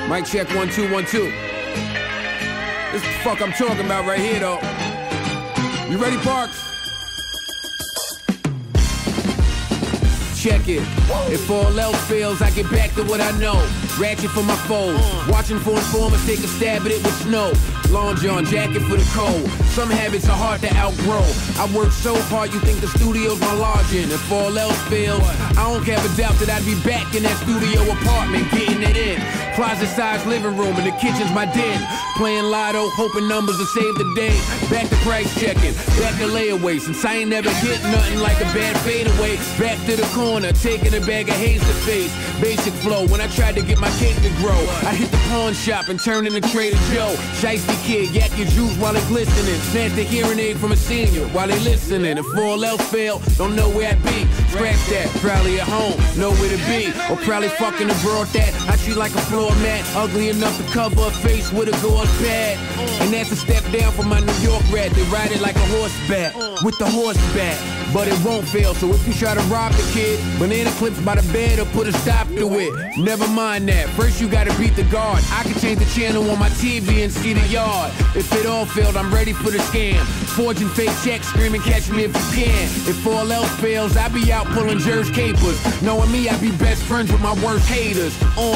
Mic check 1 2 1 2. This the fuck I'm talking about right here though. You ready, Parks? Check it. If all else fails, I get back to what I know. Ratchet for my foes. Watching for informers, take a stab at it with snow. Long John jacket for the cold. Some habits are hard to outgrow. I work so hard you think the studio's my lodging. If all else fails, I don't have a doubt that I'd be back in that studio apartment, getting it in. Closet-sized living room and the kitchen's my den. Playing lotto, hoping numbers will save the day. Back to price checking, back to layaway. Since I ain't never hit nothing like a bad fadeaway. Back to the corner, taking a bag of haze to face. Basic flow, when I tried to get my cake to grow. I hit the pawn shop and turned into Trader Joe. Shiesty kid, yak your juice while it's glistening. Snatch the hearing aid from a senior while they listening. If all else fail, don't know where I'd be. Scratch that, probably at home, nowhere to be. Or probably fucking a broad that I treat like a floor mat. Ugly enough to cover her face with a gauze pad. And that's a step down from my New York rat. They ride it like a horseback, with the horseback. But it won't fail, so if you try to rob the kid, banana clips by the bed or put a stop to it. Never mind that, first you gotta beat the guard. I can change the channel on my TV and see the yard. If it all failed, I'm ready for the scam. Forging fake checks, screaming catch me if you can. If all else fails, I be out pulling Jersey capers. Knowing me, I be best friends with my worst haters.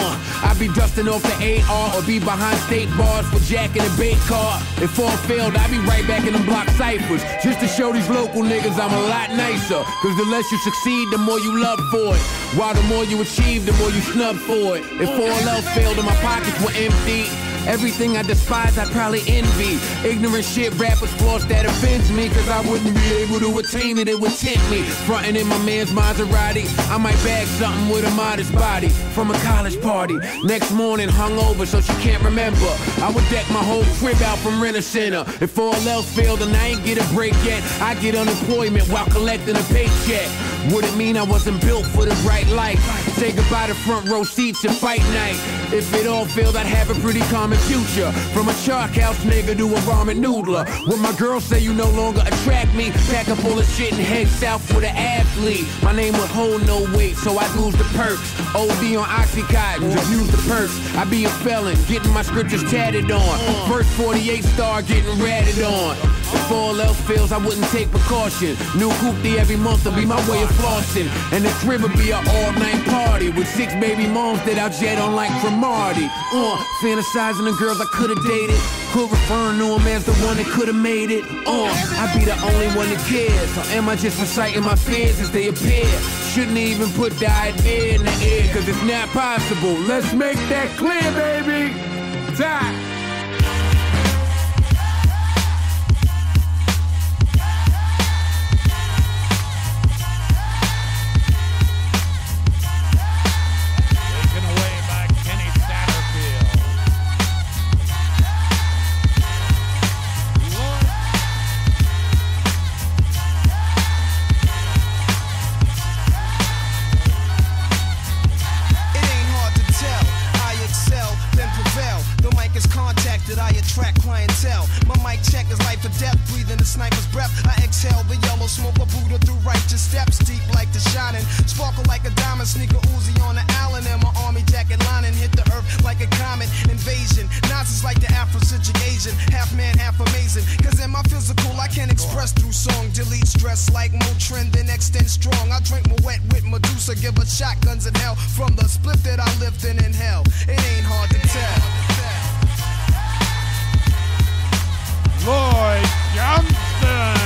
I be dusting off the AR or be behind state bars for Jack in a bait car. If all failed, I be right back in them block ciphers. Just to show these local niggas I'm a lot nicer. Cause the less you succeed, the more you love for it. While the more you achieve, the more you snub for it. If all else failed and my pockets were empty, everything I despise, I'd probably envy. Ignorant shit rappers floss that offends me. Cause I wouldn't be able to attain it, it would tempt me. Frontin' in my man's Maserati, I might bag something with a modest body from a college party. Next morning hungover so she can't remember. I would deck my whole crib out from Rent-A-Center. If all else failed and I ain't get a break yet, I get unemployment while collecting a paycheck. Would it mean I wasn't built for the bright life? Say goodbye to front row seats at fight night. If it all failed, I'd have a pretty common future. From a chalk house nigga to a ramen noodler. When my girls say you no longer attract me, pack up all the shit and head south with an athlete. My name would hold no weight, so I'd lose the perks. OD on Oxycontin, abuse the perks. I be a felon, getting my scriptures tatted on. First 48 star getting ratted on. If all else fails, I wouldn't take precaution. New hoopty every month will be my way of flossing. And the crib would be an all-night party with 6 baby moms that I'll jet on like Cromartie. Fantasizing the girls I could've dated. Could refer to them as the one that could've made it. I'd be the only one that cares. Or am I just reciting my fears as they appear? Shouldn't even put the idea in the air, cause it's not possible. Let's make that clear, baby. Time. I attract clientele. My mic check is life or death, breathing the sniper's breath. I exhale the yellow smoke of Buddha through righteous steps, deep like the shining, sparkle like a diamond, sneaker Uzi on the island, and my army jacket lining hit the earth like a comet invasion. Nazis like the Afrocentric Asian, half man, half amazing. Cause in my physical, I can express through song, delete stress like Motrin, then extend strong. I drink my wet with Medusa, give her shotguns in hell from the split that I lived in hell. It ain't hard to tell. Lloyd Johnson.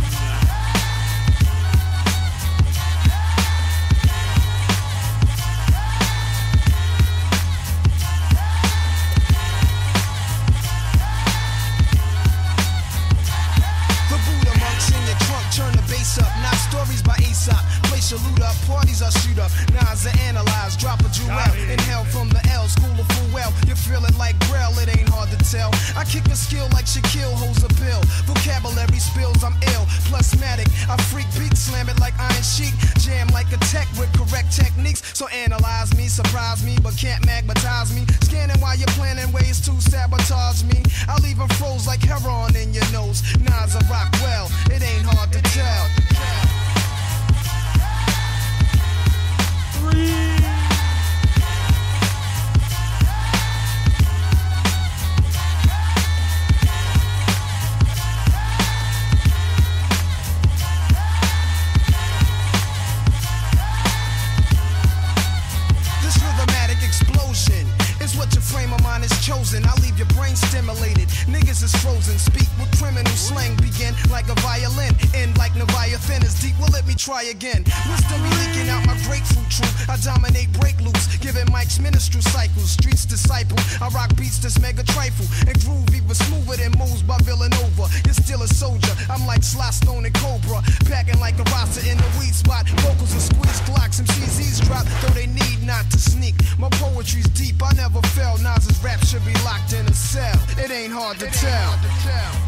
The Buddha monks in your trunk, turn the bass up. Not stories by Aesop. Place your loot up, parties I shoot up. Nas are analyze, drop a jewel. Inhale from the L, school of full well. You feel it like Braille, it ain't hard to tell. I kick a skill like Shaquille holds a pill. Vocabulary spills, I'm ill. Plusmatic, I freak beat, slam it like Iron Sheik. Jam like a tech with correct techniques. So analyze me, surprise me, but can't magnetize me. Scanning while you're planning ways to sabotage me. I'll even froze like heroin in your nose. Nas a rock well, it ain't hard to tell. ears is frozen. Speak with criminal slang, begin like a violin, end like Leviathan is deep. Well, let me try again. Wisdom be leaking out my grapefruit true. I dominate break loops, giving Mike's ministry cycles. Streets disciple, I rock beats that's mega trifle and groove even smoother than moves by Villanova. You're still a soldier, I'm like Sly Stone and Cobra, packing like a roster in the weed spot. Vocals are squeezed, Glocks and CZs drop, though they need not to sneak. My poetry's deep, I never fell. Nas's rap should be locked in a cell. It ain't hard to tell.